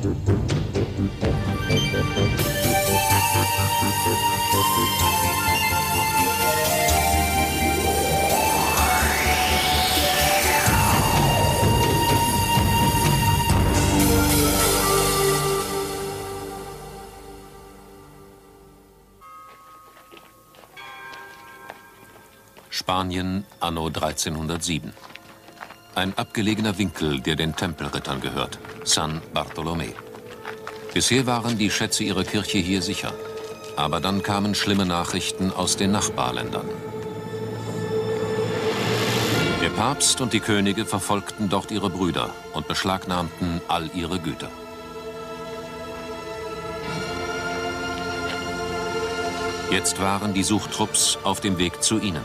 Spanien anno 1307. Ein abgelegener Winkel, der den Tempelrittern gehört, San Bartolomé. Bisher waren die Schätze ihrer Kirche hier sicher. Aber dann kamen schlimme Nachrichten aus den Nachbarländern. Der Papst und die Könige verfolgten dort ihre Brüder und beschlagnahmten all ihre Güter. Jetzt waren die Suchtrupps auf dem Weg zu ihnen.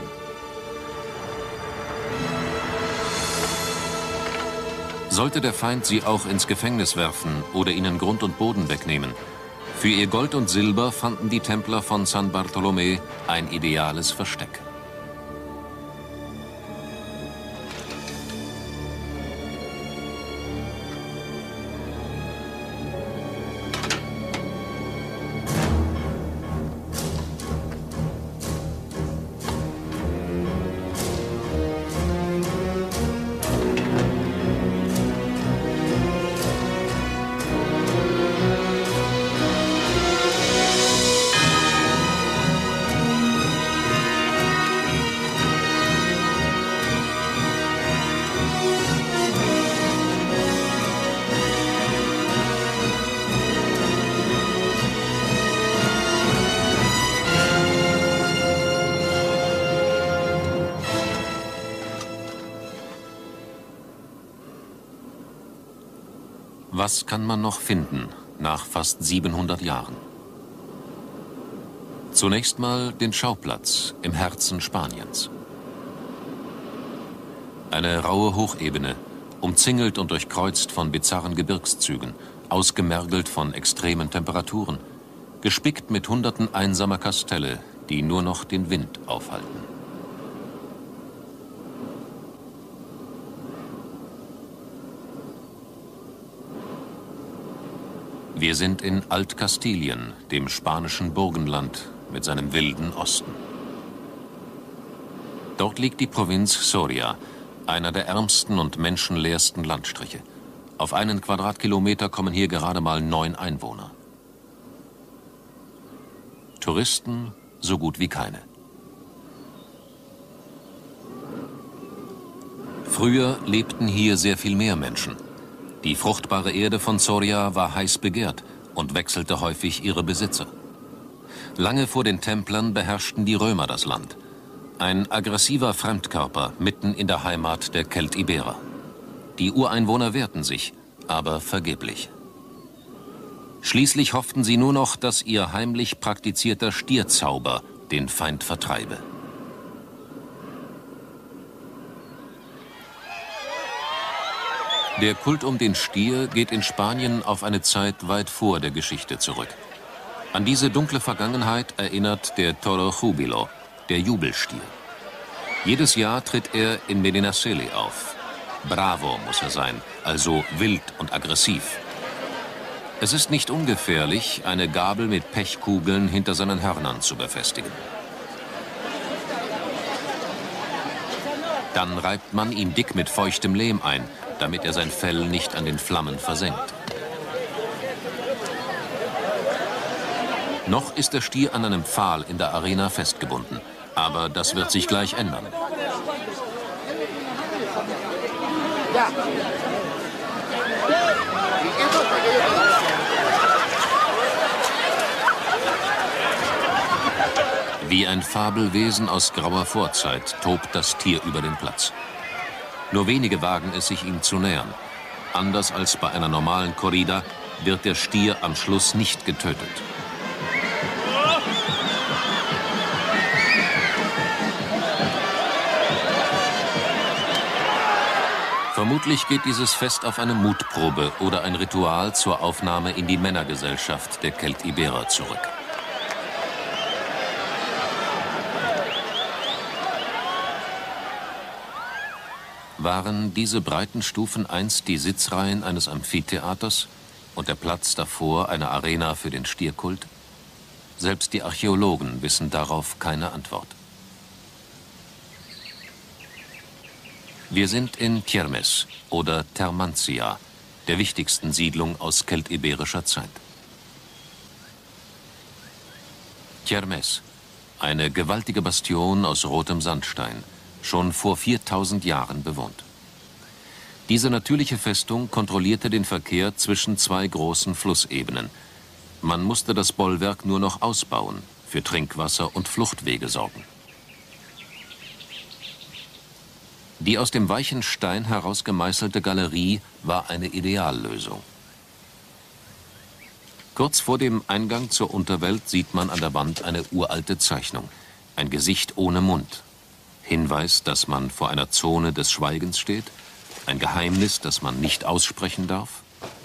Sollte der Feind sie auch ins Gefängnis werfen oder ihnen Grund und Boden wegnehmen, für ihr Gold und Silber fanden die Templer von San Bartolomé ein ideales Versteck. Was kann man noch finden nach fast 700 Jahren? Zunächst mal den Schauplatz im Herzen Spaniens. Eine raue Hochebene, umzingelt und durchkreuzt von bizarren Gebirgszügen, ausgemergelt von extremen Temperaturen, gespickt mit Hunderten einsamer Kastelle, die nur noch den Wind aufhalten. Wir sind in Altkastilien, dem spanischen Burgenland mit seinem wilden Osten. Dort liegt die Provinz Soria, einer der ärmsten und menschenleersten Landstriche. Auf einen Quadratkilometer kommen hier gerade mal 9 Einwohner. Touristen so gut wie keine. Früher lebten hier sehr viel mehr Menschen. Die fruchtbare Erde von Soria war heiß begehrt und wechselte häufig ihre Besitzer. Lange vor den Templern beherrschten die Römer das Land. Ein aggressiver Fremdkörper mitten in der Heimat der Keltiberer. Die Ureinwohner wehrten sich, aber vergeblich. Schließlich hofften sie nur noch, dass ihr heimlich praktizierter Stierzauber den Feind vertreibe. Der Kult um den Stier geht in Spanien auf eine Zeit weit vor der Geschichte zurück. An diese dunkle Vergangenheit erinnert der Toro Júbilo, der Jubelstier. Jedes Jahr tritt er in Medinaceli auf. Bravo muss er sein, also wild und aggressiv. Es ist nicht ungefährlich, eine Gabel mit Pechkugeln hinter seinen Hörnern zu befestigen. Dann reibt man ihn dick mit feuchtem Lehm ein, damit er sein Fell nicht an den Flammen versenkt. Noch ist der Stier an einem Pfahl in der Arena festgebunden, aber das wird sich gleich ändern. Wie ein Fabelwesen aus grauer Vorzeit tobt das Tier über den Platz. Nur wenige wagen es, sich ihm zu nähern. Anders als bei einer normalen Corrida wird der Stier am Schluss nicht getötet. Vermutlich geht dieses Fest auf eine Mutprobe oder ein Ritual zur Aufnahme in die Männergesellschaft der Keltiberer zurück. Waren diese breiten Stufen einst die Sitzreihen eines Amphitheaters? und der Platz davor eine Arena für den Stierkult? Selbst die Archäologen wissen darauf keine Antwort. Wir sind in Tjermes oder Termantia, der wichtigsten Siedlung aus keltiberischer Zeit. Tjermes, eine gewaltige Bastion aus rotem Sandstein, schon vor 4000 Jahren bewohnt. Diese natürliche Festung kontrollierte den Verkehr zwischen zwei großen Flussebenen. Man musste das Bollwerk nur noch ausbauen, für Trinkwasser und Fluchtwege sorgen. Die aus dem weichen Stein herausgemeißelte Galerie war eine Ideallösung. Kurz vor dem Eingang zur Unterwelt sieht man an der Wand eine uralte Zeichnung, ein Gesicht ohne Mund. Hinweis, dass man vor einer Zone des Schweigens steht, ein Geheimnis, das man nicht aussprechen darf.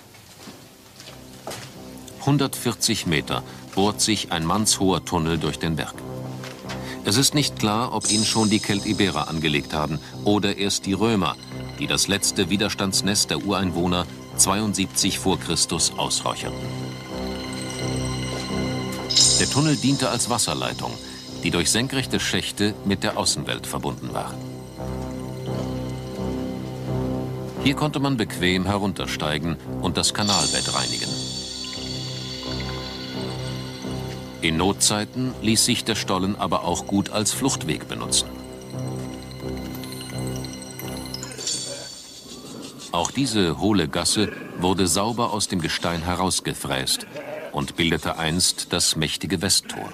140 Meter bohrt sich ein mannshoher Tunnel durch den Berg. Es ist nicht klar, ob ihn schon die Keltiberer angelegt haben oder erst die Römer, die das letzte Widerstandsnest der Ureinwohner 72 vor Christus ausräucherten. Der Tunnel diente als Wasserleitung, die durch senkrechte Schächte mit der Außenwelt verbunden waren. Hier konnte man bequem heruntersteigen und das Kanalbett reinigen. In Notzeiten ließ sich der Stollen aber auch gut als Fluchtweg benutzen. Auch diese hohle Gasse wurde sauber aus dem Gestein herausgefräst und bildete einst das mächtige Westtor.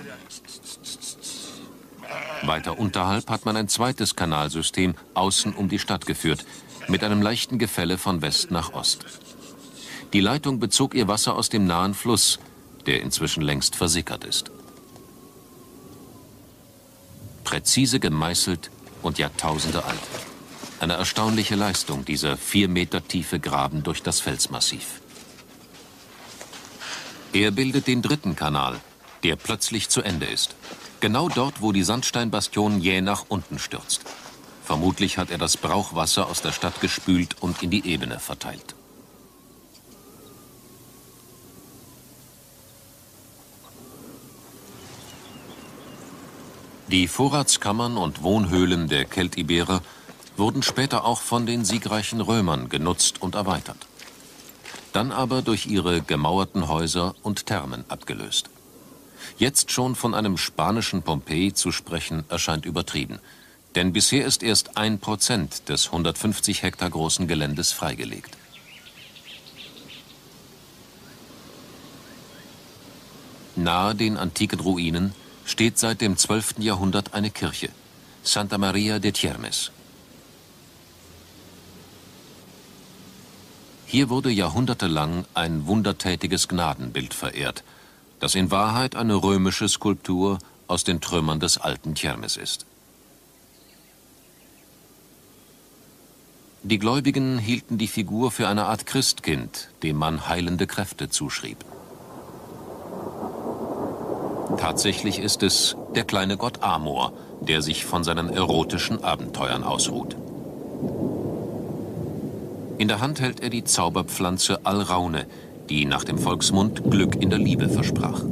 Weiter unterhalb hat man ein zweites Kanalsystem außen um die Stadt geführt, mit einem leichten Gefälle von West nach Ost. Die Leitung bezog ihr Wasser aus dem nahen Fluss, der inzwischen längst versickert ist. Präzise gemeißelt und Jahrtausende alt. Eine erstaunliche Leistung, dieser 4 Meter tiefe Graben durch das Felsmassiv. Er bildet den dritten Kanal, der plötzlich zu Ende ist. Genau dort, wo die Sandsteinbastion jäh nach unten stürzt. Vermutlich hat er das Brauchwasser aus der Stadt gespült und in die Ebene verteilt. Die Vorratskammern und Wohnhöhlen der Keltiberer wurden später auch von den siegreichen Römern genutzt und erweitert. Dann aber durch ihre gemauerten Häuser und Thermen abgelöst. Jetzt schon von einem spanischen Pompeji zu sprechen, erscheint übertrieben. Denn bisher ist erst 1% des 150 Hektar großen Geländes freigelegt. Nahe den antiken Ruinen steht seit dem 12. Jahrhundert eine Kirche, Santa Maria de Tjermes. Hier wurde jahrhundertelang ein wundertätiges Gnadenbild verehrt, das in Wahrheit eine römische Skulptur aus den Trümmern des alten Tjermes ist. Die Gläubigen hielten die Figur für eine Art Christkind, dem man heilende Kräfte zuschrieb. Tatsächlich ist es der kleine Gott Amor, der sich von seinen erotischen Abenteuern ausruht. In der Hand hält er die Zauberpflanze Alraune, die nach dem Volksmund Glück in der Liebe versprach.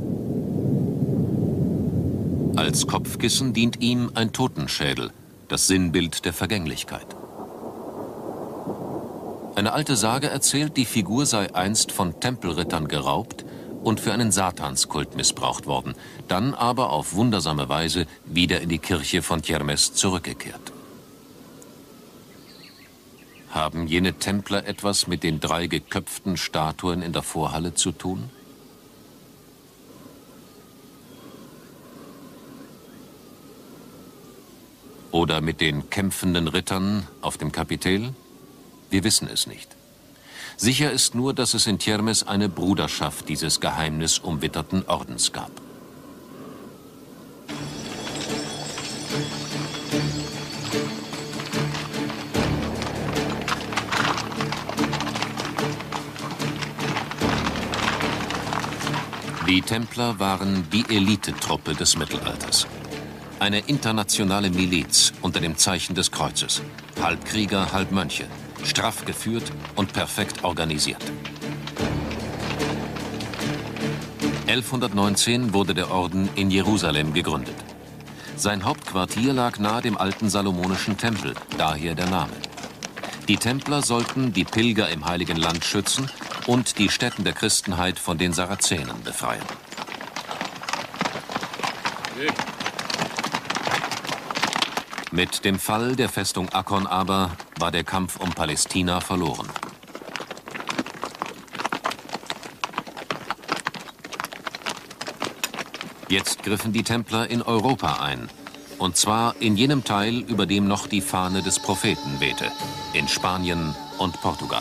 Als Kopfkissen dient ihm ein Totenschädel, das Sinnbild der Vergänglichkeit. Eine alte Sage erzählt, die Figur sei einst von Tempelrittern geraubt und für einen Satanskult missbraucht worden, dann aber auf wundersame Weise wieder in die Kirche von Tjermes zurückgekehrt. Haben jene Templer etwas mit den 3 geköpften Statuen in der Vorhalle zu tun? Oder mit den kämpfenden Rittern auf dem Kapitell? Wir wissen es nicht. Sicher ist nur, dass es in Tjermes eine Bruderschaft dieses geheimnisumwitterten Ordens gab. Die Templer waren die Elitetruppe des Mittelalters. Eine internationale Miliz unter dem Zeichen des Kreuzes. Halb Krieger, halb Mönche. Straff geführt und perfekt organisiert. 1119 wurde der Orden in Jerusalem gegründet. Sein Hauptquartier lag nahe dem alten salomonischen Tempel, daher der Name. Die Templer sollten die Pilger im Heiligen Land schützen und die Stätten der Christenheit von den Sarazenen befreien. Mit dem Fall der Festung Akkon aber war der Kampf um Palästina verloren. Jetzt griffen die Templer in Europa ein. Und zwar in jenem Teil, über dem noch die Fahne des Propheten wehte, in Spanien und Portugal.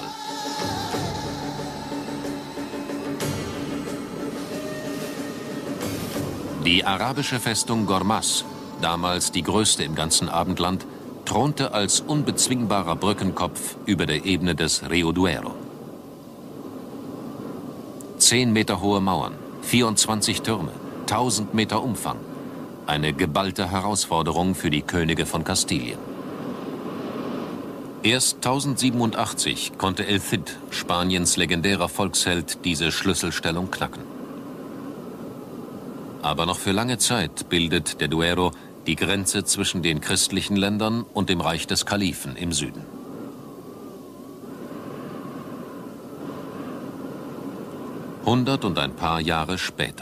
Die arabische Festung Gormaz, damals die größte im ganzen Abendland, thronte als unbezwingbarer Brückenkopf über der Ebene des Rio Duero. 10 Meter hohe Mauern, 24 Türme, 1000 Meter Umfang. Eine geballte Herausforderung für die Könige von Kastilien. Erst 1087 konnte El Cid, Spaniens legendärer Volksheld, diese Schlüsselstellung knacken. Aber noch für lange Zeit bildet der Duero die Grenze zwischen den christlichen Ländern und dem Reich des Kalifen im Süden. Hundert und ein paar Jahre später.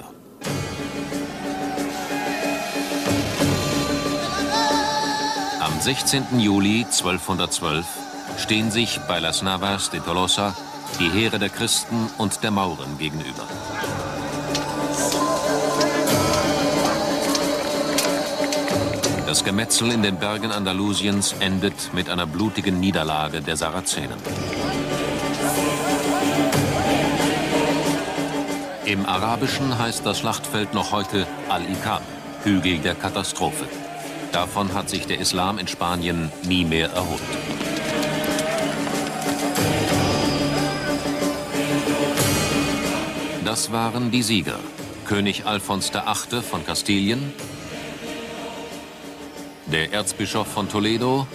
Am 16. Juli 1212 stehen sich bei Las Navas de Tolosa die Heere der Christen und der Mauren gegenüber. Das Gemetzel in den Bergen Andalusiens endet mit einer blutigen Niederlage der Sarazenen. Im Arabischen heißt das Schlachtfeld noch heute Al-Ikab, Hügel der Katastrophe. Davon hat sich der Islam in Spanien nie mehr erholt. Das waren die Sieger. König Alfons VIII. Von Kastilien, der Erzbischof von Toledo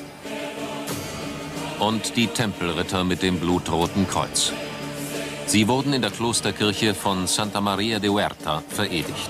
und die Tempelritter mit dem blutroten Kreuz. Sie wurden in der Klosterkirche von Santa Maria de Huerta veredigt.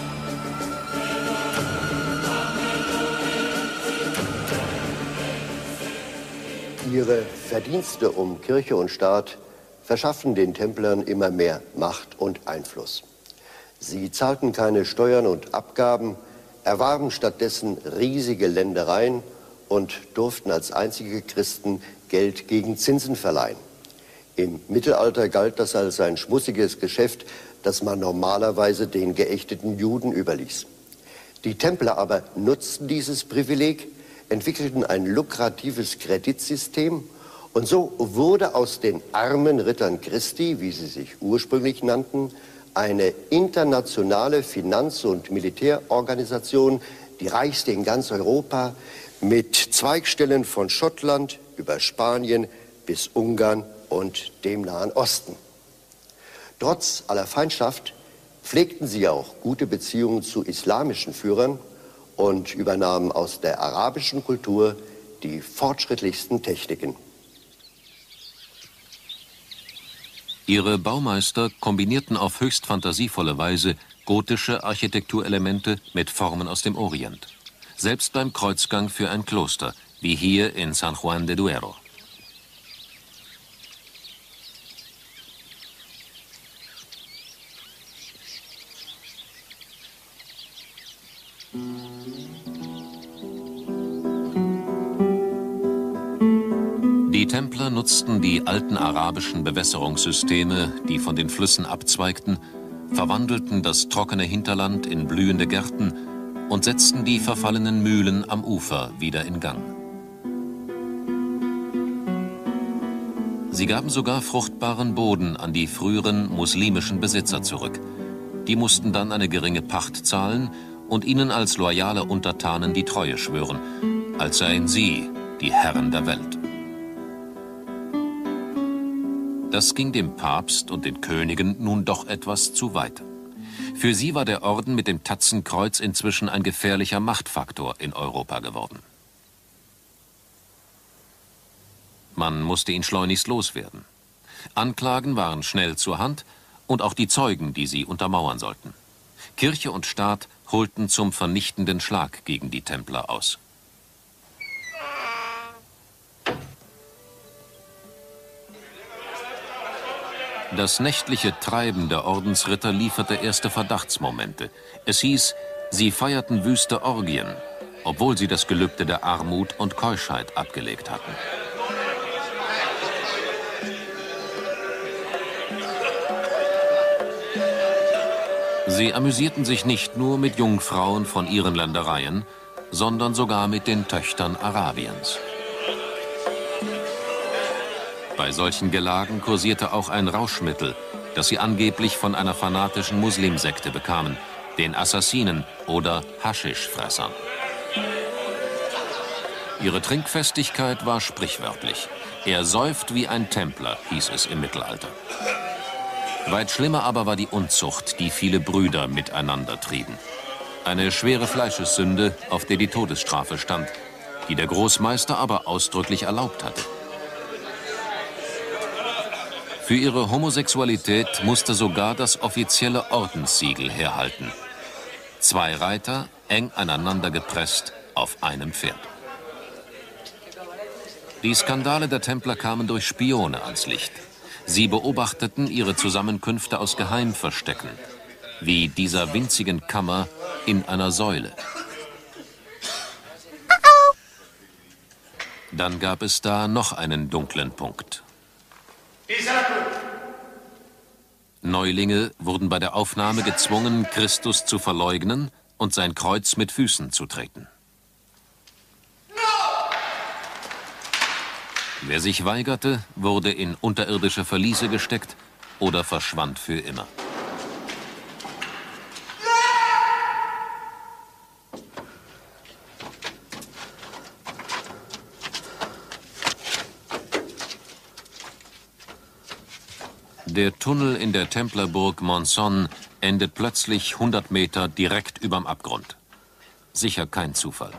Ihre Verdienste um Kirche und Staat verschaffen den Templern immer mehr Macht und Einfluss. Sie zahlten keine Steuern und Abgaben, erwarben stattdessen riesige Ländereien und durften als einzige Christen Geld gegen Zinsen verleihen. Im Mittelalter galt das als ein schmussiges Geschäft, das man normalerweise den geächteten Juden überließ. Die Templer aber nutzten dieses Privileg, entwickelten ein lukratives Kreditsystem und so wurde aus den armen Rittern Christi, wie sie sich ursprünglich nannten, eine internationale Finanz- und Militärorganisation, die reichste in ganz Europa, mit Zweigstellen von Schottland über Spanien bis Ungarn und dem Nahen Osten. Trotz aller Feindschaft pflegten sie auch gute Beziehungen zu islamischen Führern und übernahmen aus der arabischen Kultur die fortschrittlichsten Techniken. Ihre Baumeister kombinierten auf höchst fantasievolle Weise gotische Architekturelemente mit Formen aus dem Orient. Selbst beim Kreuzgang für ein Kloster, wie hier in San Juan de Duero. Die Templer nutzten die alten arabischen Bewässerungssysteme, die von den Flüssen abzweigten, verwandelten das trockene Hinterland in blühende Gärten und setzten die verfallenen Mühlen am Ufer wieder in Gang. Sie gaben sogar fruchtbaren Boden an die früheren muslimischen Besitzer zurück. Die mussten dann eine geringe Pacht zahlen und ihnen als loyale Untertanen die Treue schwören, als seien sie die Herren der Welt. Das ging dem Papst und den Königen nun doch etwas zu weit. Für sie war der Orden mit dem Tatzenkreuz inzwischen ein gefährlicher Machtfaktor in Europa geworden. Man musste ihn schleunigst loswerden. Anklagen waren schnell zur Hand und auch die Zeugen, die sie untermauern sollten. Kirche und Staat holten zum vernichtenden Schlag gegen die Templer aus. Das nächtliche Treiben der Ordensritter lieferte erste Verdachtsmomente. Es hieß, sie feierten wüste Orgien, obwohl sie das Gelübde der Armut und Keuschheit abgelegt hatten. Sie amüsierten sich nicht nur mit Jungfrauen von ihren Ländereien, sondern sogar mit den Töchtern Arabiens. Bei solchen Gelagen kursierte auch ein Rauschmittel, das sie angeblich von einer fanatischen Muslimsekte bekamen, den Assassinen oder Haschischfressern. Ihre Trinkfestigkeit war sprichwörtlich. Er säuft wie ein Templer, hieß es im Mittelalter. Weit schlimmer aber war die Unzucht, die viele Brüder miteinander trieben. Eine schwere Fleischessünde, auf der die Todesstrafe stand, die der Großmeister aber ausdrücklich erlaubt hatte. Für ihre Homosexualität musste sogar das offizielle Ordenssiegel herhalten. 2 Reiter, eng aneinander gepresst, auf einem Pferd. Die Skandale der Templer kamen durch Spione ans Licht. Sie beobachteten ihre Zusammenkünfte aus Geheimverstecken, wie dieser winzigen Kammer in einer Säule. Dann gab es da noch einen dunklen Punkt. Neulinge wurden bei der Aufnahme gezwungen, Christus zu verleugnen und sein Kreuz mit Füßen zu treten. Wer sich weigerte, wurde in unterirdische Verliese gesteckt oder verschwand für immer. Der Tunnel in der Templerburg Monzon endet plötzlich 100 Meter direkt überm Abgrund. Sicher kein Zufall.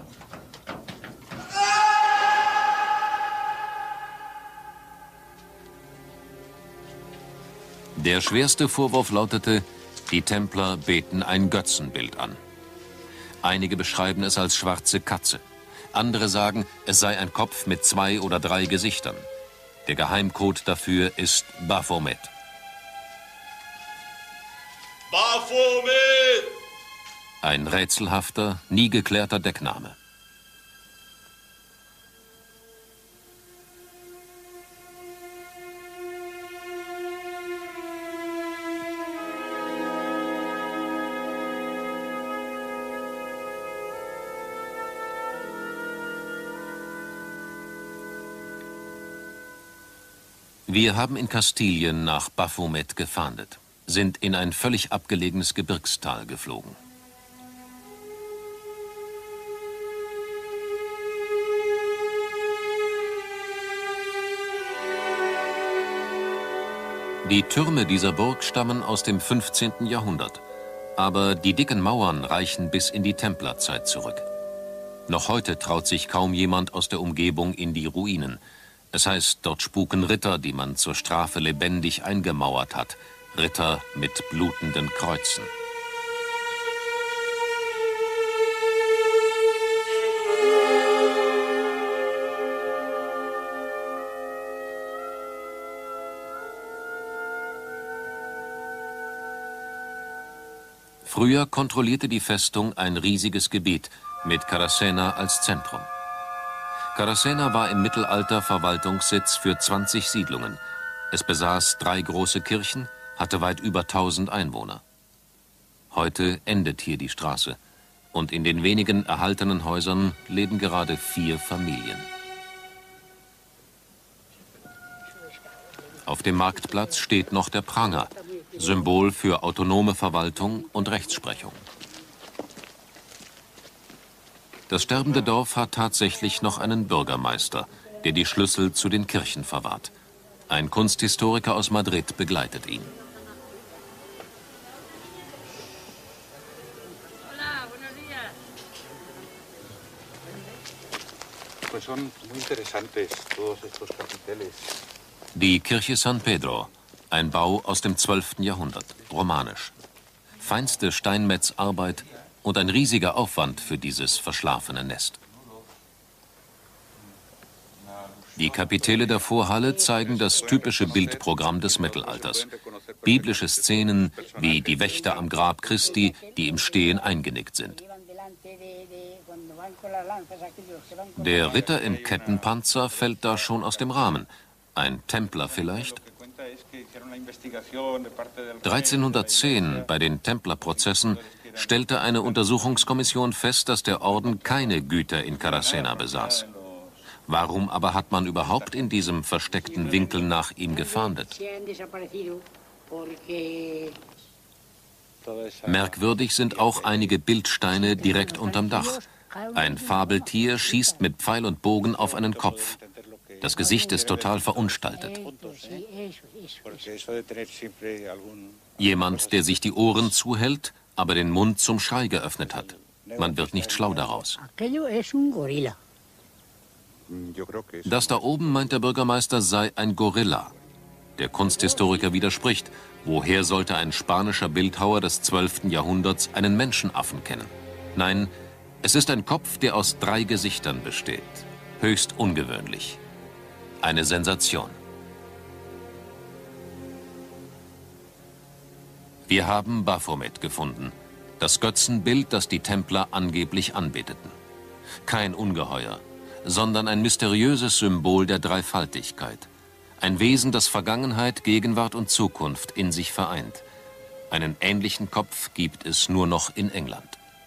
Der schwerste Vorwurf lautete, die Templer beten ein Götzenbild an. Einige beschreiben es als schwarze Katze. Andere sagen, es sei ein Kopf mit 2 oder 3 Gesichtern. Der Geheimcode dafür ist Baphomet. Baphomet! Ein rätselhafter, nie geklärter Deckname. Wir haben in Kastilien nach Baphomet gefahndet, sind in ein völlig abgelegenes Gebirgstal geflogen. Die Türme dieser Burg stammen aus dem 15. Jahrhundert, aber die dicken Mauern reichen bis in die Templerzeit zurück. Noch heute traut sich kaum jemand aus der Umgebung in die Ruinen. Es heißt, dort spuken Ritter, die man zur Strafe lebendig eingemauert hat. Ritter mit blutenden Kreuzen. Früher kontrollierte die Festung ein riesiges Gebiet mit Caracena als Zentrum. Caracena war im Mittelalter Verwaltungssitz für 20 Siedlungen. Es besaß 3 große Kirchen, hatte weit über 1000 Einwohner. Heute endet hier die Straße und in den wenigen erhaltenen Häusern leben gerade 4 Familien. Auf dem Marktplatz steht noch der Pranger, Symbol für autonome Verwaltung und Rechtsprechung. Das sterbende Dorf hat tatsächlich noch einen Bürgermeister, der die Schlüssel zu den Kirchen verwahrt. Ein Kunsthistoriker aus Madrid begleitet ihn. Die Kirche San Pedro, Ein Bau aus dem 12. Jahrhundert, romanisch. Feinste Steinmetzarbeit und ein riesiger Aufwand für dieses verschlafene Nest. Die Kapitelle der Vorhalle zeigen das typische Bildprogramm des Mittelalters. Biblische Szenen wie die Wächter am Grab Christi, die im Stehen eingenickt sind. Der Ritter im Kettenpanzer fällt da schon aus dem Rahmen. Ein Templer vielleicht? 1310 bei den Templerprozessen stellte eine Untersuchungskommission fest, dass der Orden keine Güter in Caracena besaß. Warum aber hat man überhaupt in diesem versteckten Winkel nach ihm gefahndet? Merkwürdig sind auch einige Bildsteine direkt unterm Dach. Ein Fabeltier schießt mit Pfeil und Bogen auf einen Kopf. Das Gesicht ist total verunstaltet. Jemand, der sich die Ohren zuhält, aber den Mund zum Schrei geöffnet hat. Man wird nicht schlau daraus. Das da oben, meint der Bürgermeister, sei ein Gorilla. Der Kunsthistoriker widerspricht. Woher sollte ein spanischer Bildhauer des 12. Jahrhunderts einen Menschenaffen kennen? Nein, es ist ein Kopf, der aus 3 Gesichtern besteht. Höchst ungewöhnlich. Eine Sensation. Wir haben Baphomet gefunden. Das Götzenbild, das die Templer angeblich anbeteten. Kein Ungeheuer, sondern ein mysteriöses Symbol der Dreifaltigkeit. Ein Wesen, das Vergangenheit, Gegenwart und Zukunft in sich vereint. Einen ähnlichen Kopf gibt es nur noch in England.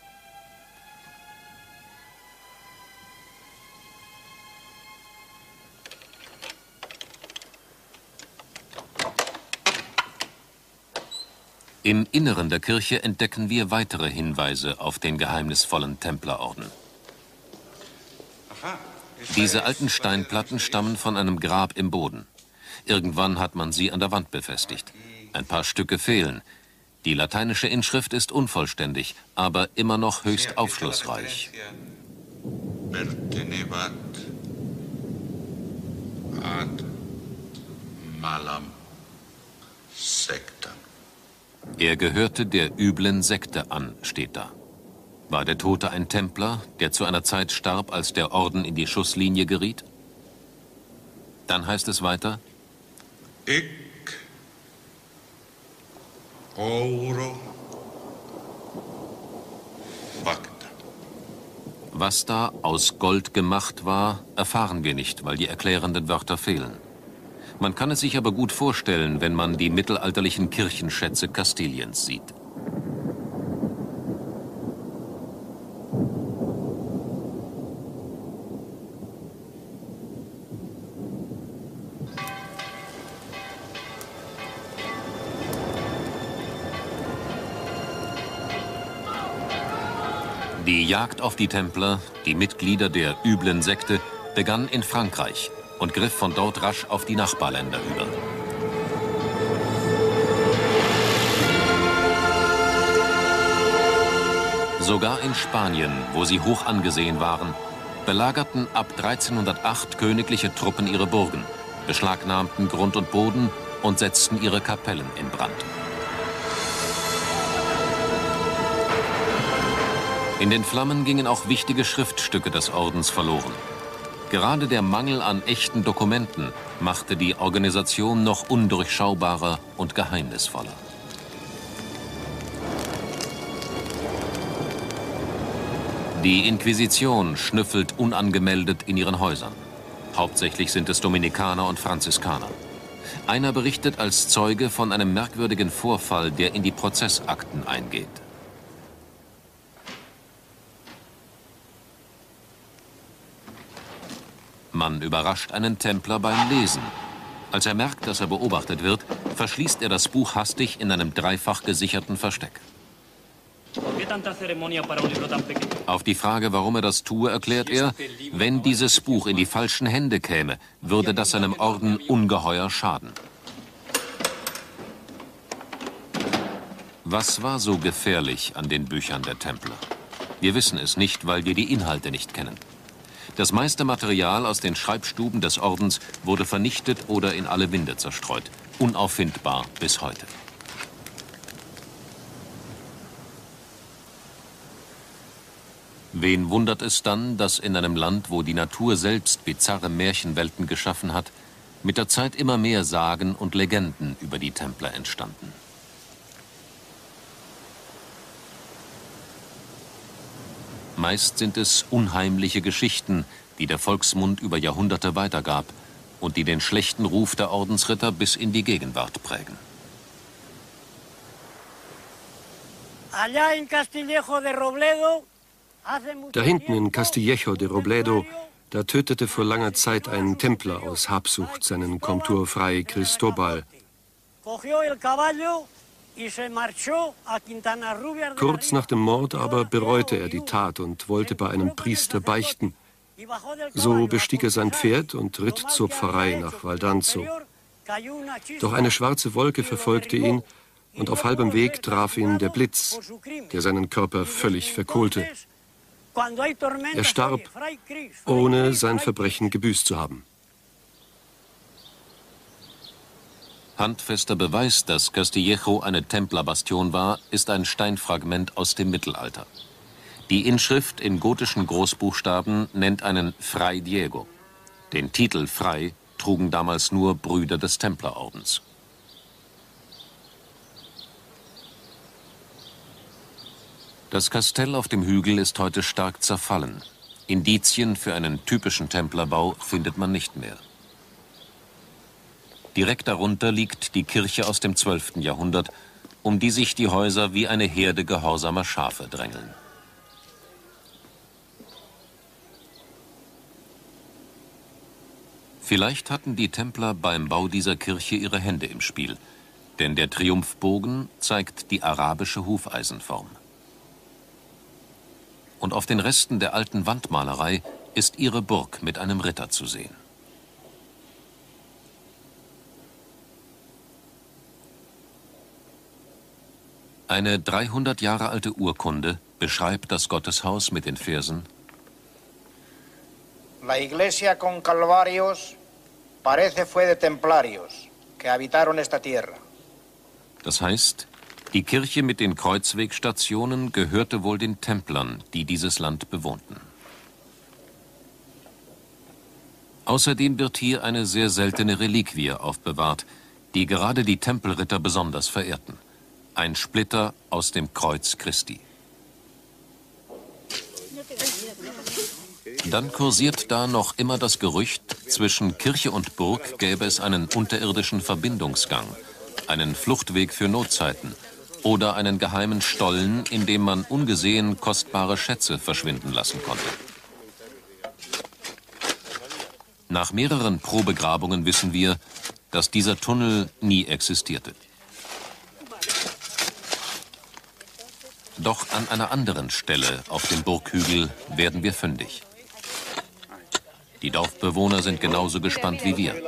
Im Inneren der Kirche entdecken wir weitere Hinweise auf den geheimnisvollen Templerorden. Diese alten Steinplatten stammen von einem Grab im Boden. Irgendwann hat man sie an der Wand befestigt. Ein paar Stücke fehlen. Die lateinische Inschrift ist unvollständig, aber immer noch höchst aufschlussreich. Er gehörte der üblen Sekte an, steht da. War der Tote ein Templer, der zu einer Zeit starb, als der Orden in die Schusslinie geriet? Dann heißt es weiter: Was da aus Gold gemacht war, erfahren wir nicht, weil die erklärenden Wörter fehlen. Man kann es sich aber gut vorstellen, wenn man die mittelalterlichen Kirchenschätze Kastiliens sieht. Die Jagd auf die Templer, die Mitglieder der üblen Sekte, begann in Frankreich und griff von dort rasch auf die Nachbarländer über. Sogar in Spanien, wo sie hoch angesehen waren, belagerten ab 1308 königliche Truppen ihre Burgen, beschlagnahmten Grund und Boden und setzten ihre Kapellen in Brand. In den Flammen gingen auch wichtige Schriftstücke des Ordens verloren. Gerade der Mangel an echten Dokumenten machte die Organisation noch undurchschaubarer und geheimnisvoller. Die Inquisition schnüffelt unangemeldet in ihren Häusern. Hauptsächlich sind es Dominikaner und Franziskaner. Einer berichtet als Zeuge von einem merkwürdigen Vorfall, der in die Prozessakten eingeht. Man überrascht einen Templer beim Lesen. Als er merkt, dass er beobachtet wird, verschließt er das Buch hastig in einem dreifach gesicherten Versteck. Auf die Frage, warum er das tue, erklärt er, wenn dieses Buch in die falschen Hände käme, würde das seinem Orden ungeheuer schaden. Was war so gefährlich an den Büchern der Templer? Wir wissen es nicht, weil wir die Inhalte nicht kennen. Das meiste Material aus den Schreibstuben des Ordens wurde vernichtet oder in alle Winde zerstreut. unauffindbar bis heute. Wen wundert es dann, dass in einem Land, wo die Natur selbst bizarre Märchenwelten geschaffen hat, mit der Zeit immer mehr Sagen und Legenden über die Templer entstanden? Meist sind es unheimliche Geschichten, die der Volksmund über Jahrhunderte weitergab und die den schlechten Ruf der Ordensritter bis in die Gegenwart prägen. Da hinten in Castillejo de Robledo, da tötete vor langer Zeit ein Templer aus Habsucht seinen Komtur Fray Cristobal. Kurz nach dem Mord aber bereute er die Tat und wollte bei einem Priester beichten. So bestieg er sein Pferd und ritt zur Pfarrei nach Valdanzo. Doch eine schwarze Wolke verfolgte ihn und auf halbem Weg traf ihn der Blitz, der seinen Körper völlig verkohlte. Er starb, ohne sein Verbrechen gebüßt zu haben. Handfester Beweis, dass Castillejo eine Templerbastion war, ist ein Steinfragment aus dem Mittelalter. Die Inschrift in gotischen Großbuchstaben nennt einen Fray Diego. Den Titel Fray trugen damals nur Brüder des Templerordens. Das Kastell auf dem Hügel ist heute stark zerfallen. Indizien für einen typischen Templerbau findet man nicht mehr. Direkt darunter liegt die Kirche aus dem 12. Jahrhundert, um die sich die Häuser wie eine Herde gehorsamer Schafe drängeln. Vielleicht hatten die Templer beim Bau dieser Kirche ihre Hände im Spiel, denn der Triumphbogen zeigt die arabische Hufeisenform. Und auf den Resten der alten Wandmalerei ist ihre Burg mit einem Ritter zu sehen. Eine 300 Jahre alte Urkunde beschreibt das Gotteshaus mit den Versen: La iglesia con calvarios parece fue de templarios que habitaron esta tierra. Das heißt, die Kirche mit den Kreuzwegstationen gehörte wohl den Templern, die dieses Land bewohnten. Außerdem wird hier eine sehr seltene Reliquie aufbewahrt, die gerade die Tempelritter besonders verehrten: ein Splitter aus dem Kreuz Christi. Dann kursiert da noch immer das Gerücht, zwischen Kirche und Burg gäbe es einen unterirdischen Verbindungsgang, einen Fluchtweg für Notzeiten oder einen geheimen Stollen, in dem man ungesehen kostbare Schätze verschwinden lassen konnte. Nach mehreren Probegrabungen wissen wir, dass dieser Tunnel nie existierte. Doch an einer anderen Stelle auf dem Burghügel werden wir fündig. Die Dorfbewohner sind genauso gespannt wie wir.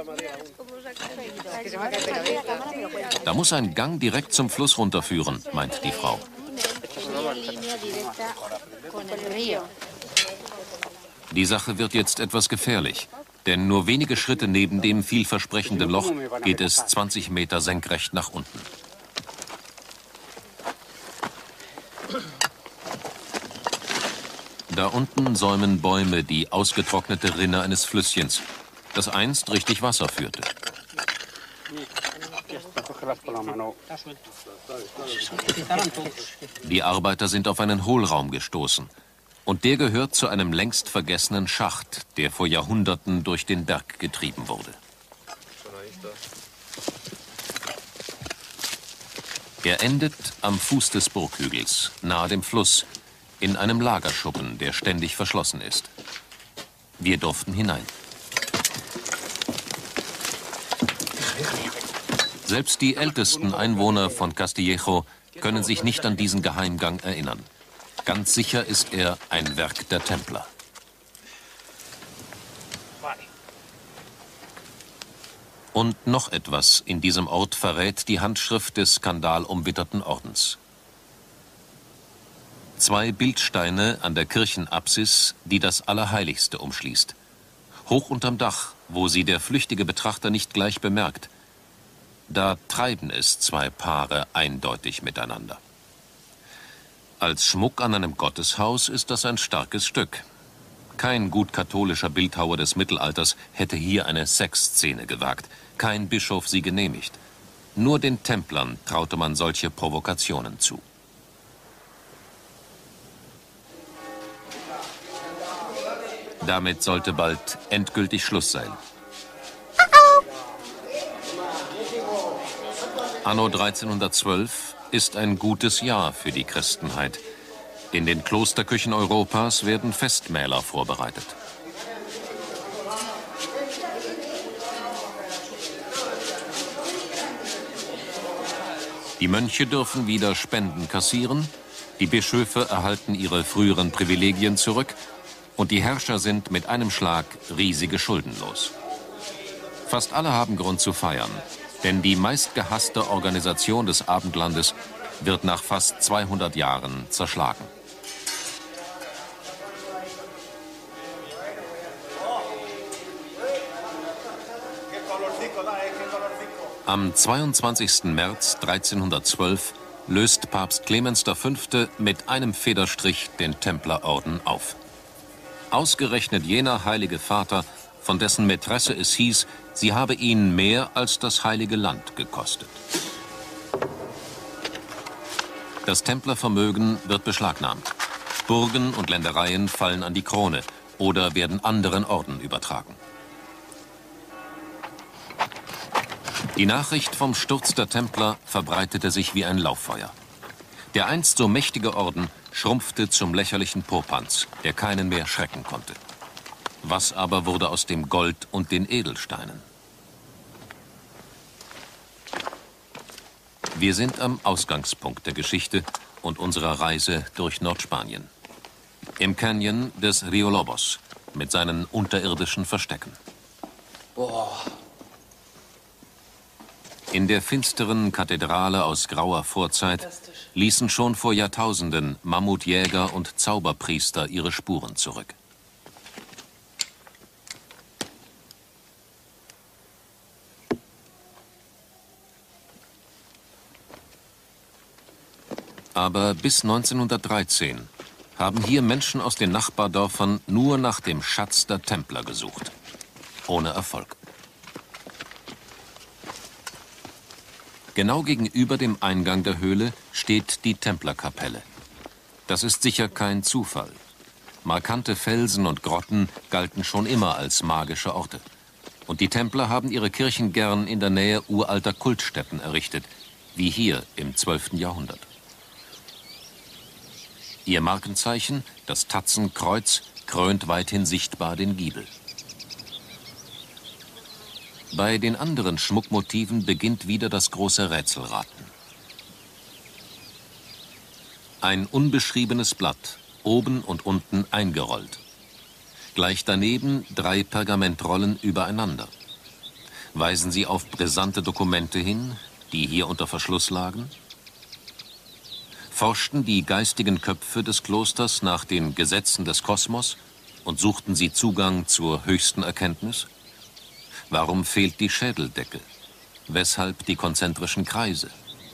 Da muss ein Gang direkt zum Fluss runterführen, meint die Frau. Die Sache wird jetzt etwas gefährlich, denn nur wenige Schritte neben dem vielversprechenden Loch geht es 20 Meter senkrecht nach unten. Da unten säumen Bäume die ausgetrocknete Rinne eines Flüsschens, das einst richtig Wasser führte. Die Arbeiter sind auf einen Hohlraum gestoßen. Und der gehört zu einem längst vergessenen Schacht, der vor Jahrhunderten durch den Berg getrieben wurde. Er endet am Fuß des Burghügels, nahe dem Fluss, in einem Lagerschuppen, der ständig verschlossen ist. Wir durften hinein. Selbst die ältesten Einwohner von Castillejo können sich nicht an diesen Geheimgang erinnern. Ganz sicher ist er ein Werk der Templer. Und noch etwas in diesem Ort verrät die Handschrift des skandalumwitterten Ordens. 2 Bildsteine an der Kirchenapsis, die das Allerheiligste umschließt. Hoch unterm Dach, wo sie der flüchtige Betrachter nicht gleich bemerkt, Da treiben es zwei Paare eindeutig miteinander. Als Schmuck an einem Gotteshaus ist das ein starkes Stück. Kein gut katholischer Bildhauer des Mittelalters hätte hier eine Sexszene gewagt, kein Bischof sie genehmigt. Nur den Templern traute man solche Provokationen zu. Damit sollte bald endgültig Schluss sein. Anno 1312 ist ein gutes Jahr für die Christenheit. In den Klosterküchen Europas werden Festmähler vorbereitet. Die Mönche dürfen wieder Spenden kassieren, die Bischöfe erhalten ihre früheren Privilegien zurück und die Herrscher sind mit einem Schlag riesige Schulden los. Fast alle haben Grund zu feiern, denn die meistgehasste Organisation des Abendlandes wird nach fast 200 Jahren zerschlagen. Am 22. März 1312 löst Papst Clemens V. mit einem Federstrich den Templerorden auf. Ausgerechnet jener heilige Vater, von dessen Mätresse es hieß, sie habe ihn mehr als das heilige Land gekostet. Das Templervermögen wird beschlagnahmt. Burgen und Ländereien fallen an die Krone oder werden anderen Orden übertragen. Die Nachricht vom Sturz der Templer verbreitete sich wie ein Lauffeuer. Der einst so mächtige Orden schrumpfte zum lächerlichen Popanz, der keinen mehr schrecken konnte. Was aber wurde aus dem Gold und den Edelsteinen? Wir sind am Ausgangspunkt der Geschichte und unserer Reise durch Nordspanien. Im Canyon des Rio Lobos mit seinen unterirdischen Verstecken. Boah. In der finsteren Kathedrale aus grauer Vorzeit ließen schon vor Jahrtausenden Mammutjäger und Zauberpriester ihre Spuren zurück. Aber bis 1913 haben hier Menschen aus den Nachbardörfern nur nach dem Schatz der Templer gesucht. Ohne Erfolg. Genau gegenüber dem Eingang der Höhle steht die Templerkapelle. Das ist sicher kein Zufall. Markante Felsen und Grotten galten schon immer als magische Orte. Und die Templer haben ihre Kirchen gern in der Nähe uralter Kultstätten errichtet, wie hier im 12. Jahrhundert. Ihr Markenzeichen, das Tatzenkreuz, krönt weithin sichtbar den Giebel. Bei den anderen Schmuckmotiven beginnt wieder das große Rätselraten. Ein unbeschriebenes Blatt, oben und unten eingerollt. Gleich daneben 3 Pergamentrollen übereinander. Weisen sie auf brisante Dokumente hin, die hier unter Verschluss lagen? Forschten die geistigen Köpfe des Klosters nach den Gesetzen des Kosmos und suchten sie Zugang zur höchsten Erkenntnis? Warum fehlt die Schädeldecke? Weshalb die konzentrischen Kreise?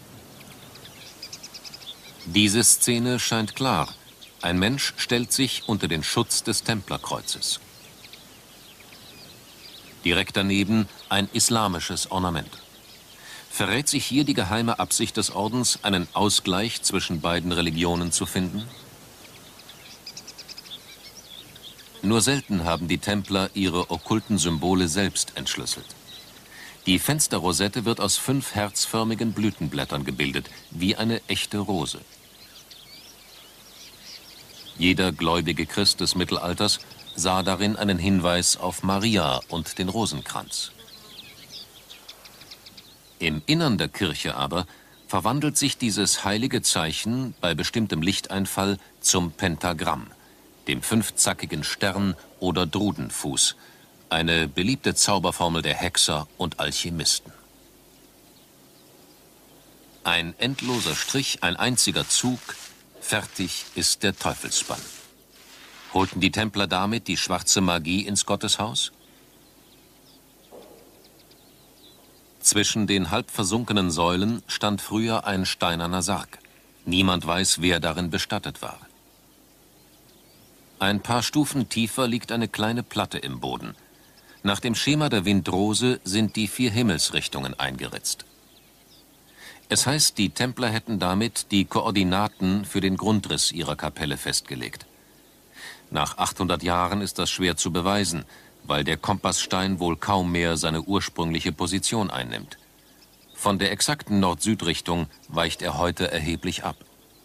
Diese Szene scheint klar. Ein Mensch stellt sich unter den Schutz des Templerkreuzes. Direkt daneben ein islamisches Ornament. Verrät sich hier die geheime Absicht des Ordens, einen Ausgleich zwischen beiden Religionen zu finden? Nur selten haben die Templer ihre okkulten Symbole selbst entschlüsselt. Die Fensterrosette wird aus 5 herzförmigen Blütenblättern gebildet, wie eine echte Rose. Jeder gläubige Christ des Mittelalters sah darin einen Hinweis auf Maria und den Rosenkranz. Im Innern der Kirche aber verwandelt sich dieses heilige Zeichen bei bestimmtem Lichteinfall zum Pentagramm, dem 5-zackigen Stern oder Drudenfuß, eine beliebte Zauberformel der Hexer und Alchemisten. Ein endloser Strich, ein einziger Zug, fertig ist der Teufelsbann. Holten die Templer damit die schwarze Magie ins Gotteshaus? Zwischen den halb versunkenen Säulen stand früher ein steinerner Sarg. Niemand weiß, wer darin bestattet war. Ein paar Stufen tiefer liegt eine kleine Platte im Boden. Nach dem Schema der Windrose sind die 4 Himmelsrichtungen eingeritzt. Es heißt, die Templer hätten damit die Koordinaten für den Grundriss ihrer Kapelle festgelegt. Nach 800 Jahren ist das schwer zu beweisen, weil der Kompassstein wohl kaum mehr seine ursprüngliche Position einnimmt. Von der exakten Nord-Süd-Richtung weicht er heute erheblich ab.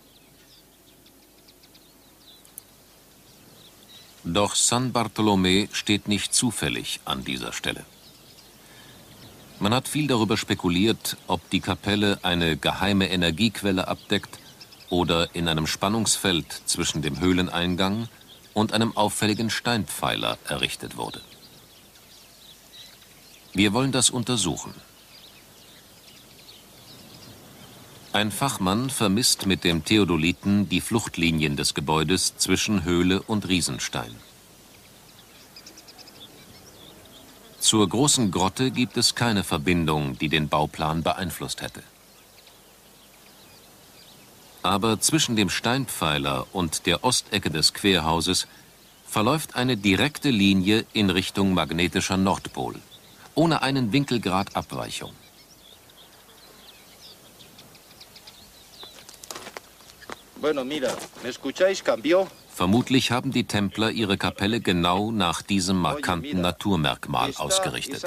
Doch San Bartolomé steht nicht zufällig an dieser Stelle. Man hat viel darüber spekuliert, ob die Kapelle eine geheime Energiequelle abdeckt oder in einem Spannungsfeld zwischen dem Höhleneingang und einem auffälligen Steinpfeiler errichtet wurde. Wir wollen das untersuchen. Ein Fachmann vermisst mit dem Theodoliten die Fluchtlinien des Gebäudes zwischen Höhle und Riesenstein. Zur großen Grotte gibt es keine Verbindung, die den Bauplan beeinflusst hätte. Aber zwischen dem Steinpfeiler und der Ostecke des Querhauses verläuft eine direkte Linie in Richtung magnetischer Nordpol, ohne einen Winkelgrad Abweichung. Vermutlich haben die Templer ihre Kapelle genau nach diesem markanten Naturmerkmal ausgerichtet.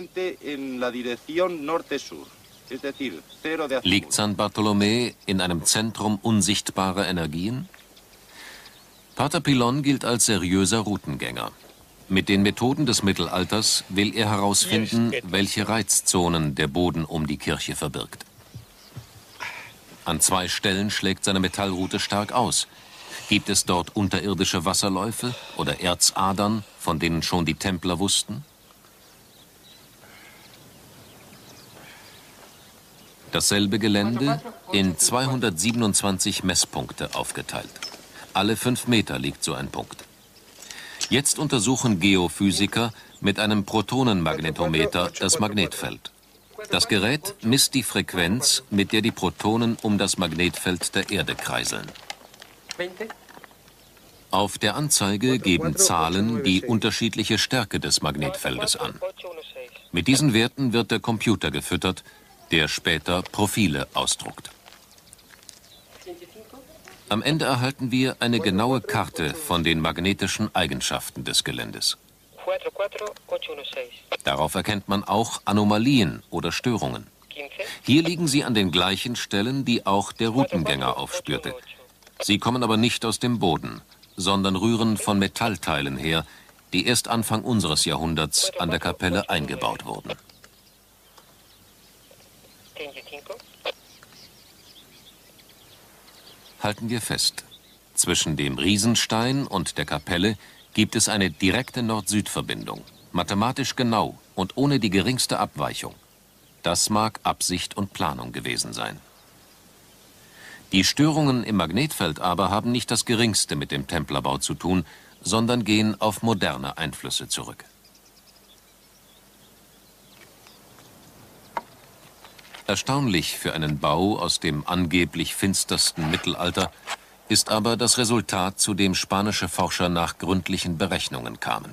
Liegt San Bartolomé in einem Zentrum unsichtbarer Energien? Pater Pilon gilt als seriöser Routengänger. Mit den Methoden des Mittelalters will er herausfinden, welche Reizzonen der Boden um die Kirche verbirgt. An 2 Stellen schlägt seine Metallrute stark aus. Gibt es dort unterirdische Wasserläufe oder Erzadern, von denen schon die Templer wussten? Dasselbe Gelände in 227 Messpunkte aufgeteilt. Alle 5 Meter liegt so ein Punkt. Jetzt untersuchen Geophysiker mit einem Protonenmagnetometer das Magnetfeld. Das Gerät misst die Frequenz, mit der die Protonen um das Magnetfeld der Erde kreiseln. Auf der Anzeige geben Zahlen die unterschiedliche Stärke des Magnetfeldes an. Mit diesen Werten wird der Computer gefüttert, der später Profile ausdruckt. Am Ende erhalten wir eine genaue Karte von den magnetischen Eigenschaften des Geländes. Darauf erkennt man auch Anomalien oder Störungen. Hier liegen sie an den gleichen Stellen, die auch der Routengänger aufspürte. Sie kommen aber nicht aus dem Boden, sondern rühren von Metallteilen her, die erst Anfang unseres Jahrhunderts an der Kapelle eingebaut wurden. Halten wir fest, zwischen dem Riesenstein und der Kapelle gibt es eine direkte Nord-Süd-Verbindung, mathematisch genau und ohne die geringste Abweichung. Das mag Absicht und Planung gewesen sein. Die Störungen im Magnetfeld aber haben nicht das Geringste mit dem Templerbau zu tun, sondern gehen auf moderne Einflüsse zurück. Erstaunlich für einen Bau aus dem angeblich finstersten Mittelalter ist aber das Resultat, zu dem spanische Forscher nach gründlichen Berechnungen kamen.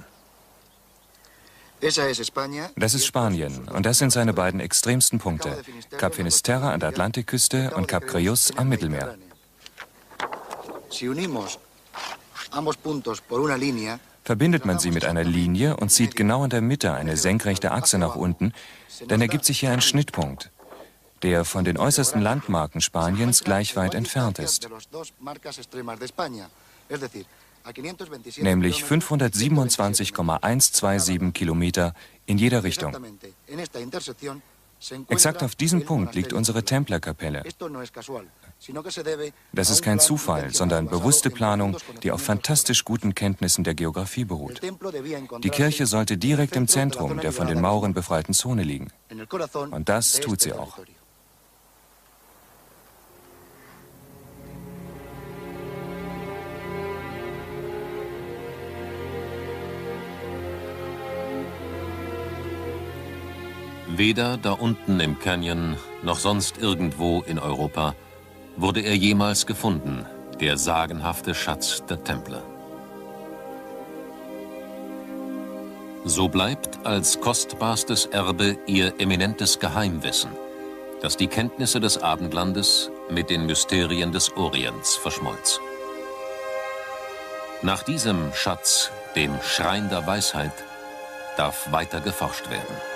Das ist Spanien und das sind seine beiden extremsten Punkte, Kap Finisterre an der Atlantikküste und Kap Creuss am Mittelmeer. Verbindet man sie mit einer Linie und zieht genau in der Mitte eine senkrechte Achse nach unten, dann ergibt sich hier ein Schnittpunkt, der von den äußersten Landmarken Spaniens gleich weit entfernt ist, nämlich 527,127 Kilometer in jeder Richtung. Exakt auf diesem Punkt liegt unsere Templerkapelle. Das ist kein Zufall, sondern bewusste Planung, die auf fantastisch guten Kenntnissen der Geografie beruht. Die Kirche sollte direkt im Zentrum der von den Mauren befreiten Zone liegen. Und das tut sie auch. Weder da unten im Canyon noch sonst irgendwo in Europa wurde er jemals gefunden, der sagenhafte Schatz der Templer. So bleibt als kostbarstes Erbe ihr eminentes Geheimwissen, das die Kenntnisse des Abendlandes mit den Mysterien des Orients verschmolz. Nach diesem Schatz, dem Schrein der Weisheit, darf weiter geforscht werden.